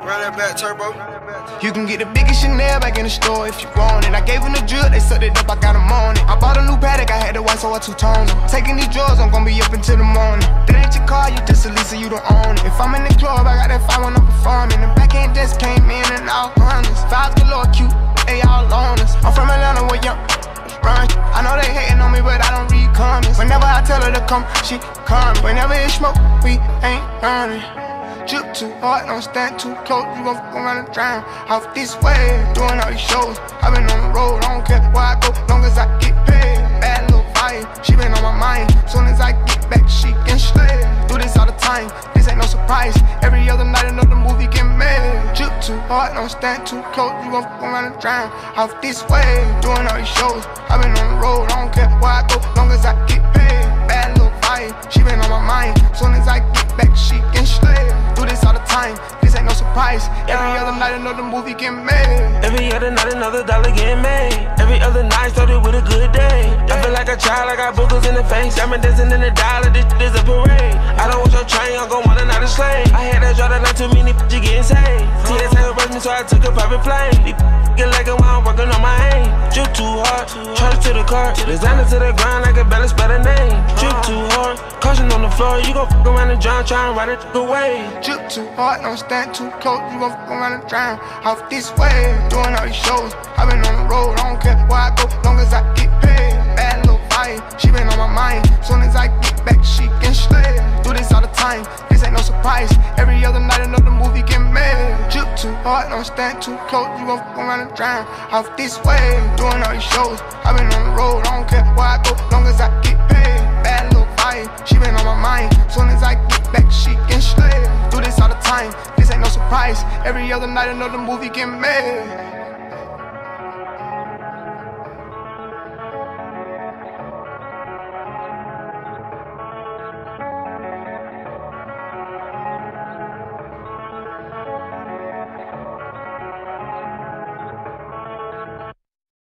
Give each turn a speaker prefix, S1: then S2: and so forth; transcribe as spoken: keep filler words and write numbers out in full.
S1: Run that back, turbo.
S2: You can get the biggest Chanel back in the store if you want it. I gave him the drill, they sucked it up, I got him on it. I bought a new Patek, I had the white, so I two-toned them. Taking these drugs, I'm gonna be up until the morning. That ain't your car, you just a Lisa, you don't own it. If I'm in the club, I got that fire when I'm performing. The back end just came in and all hundreds. Vibes galore, cute, they all on us. I'm from Atlanta, where young run. I know they hating on me, but I don't read comments. Whenever I tell her to come, she come. Whenever it's smoke, we ain't running. Drip too hard, don't stand too close. You gon' fuck around and drown. Off this way, doing all these shows. I been on the road, I don't care where I go, long as I get paid. Bad little vibe, she been on my mind. Soon as I get back, she can slay. Do this all the time, this ain't no surprise. Every other night, another movie get made. Drip too hard, don't stand too close. You gon' fuck around and drown. Off this way, doing all these shows. I been on the road, I don't care where I go, long as I get paid. Bad little vibe, she been on my mind. Soon as I get back, she can slay. Do this all the time, this ain't no surprise. Every other night another movie get made.
S3: Every other night another dollar get made. Every other night started with a good day. I feel like a child, I got boogers in the face. I'm dancing in the dollar, this is a parade. I don't want your train, I'm gon' want another slave. I had that draw that line too many bitches getting saved. See that type of rush me, so I took a private plane. These get like it while I'm working on my aim. Drip too hard, charge to the car. Designer to the ground, I can barely spell a name. Drip too hard, caution on the floor. You gon' fuck around and drown, try and ride it away.
S2: Drip too hard, don't stand too close. You gon' fuck around and drown. Off this way, doing all these shows. I been on the road, I don't care where I go, long as I get paid. Bad little vibe, she been on my mind. Soon as I get back, she can slay. Do this all the time, this ain't no surprise. Every other night another movie get made. Drip too hard, don't stand too close. You gon' fuck around and drown. Off this way, doing all these shows. I been on the road, I don't care where I go, long as I get paid. Bad little vibe, she been on my mind. Soon as I get back, she can slay. Do this all the time, this ain't no surprise. Every other night another movie get made.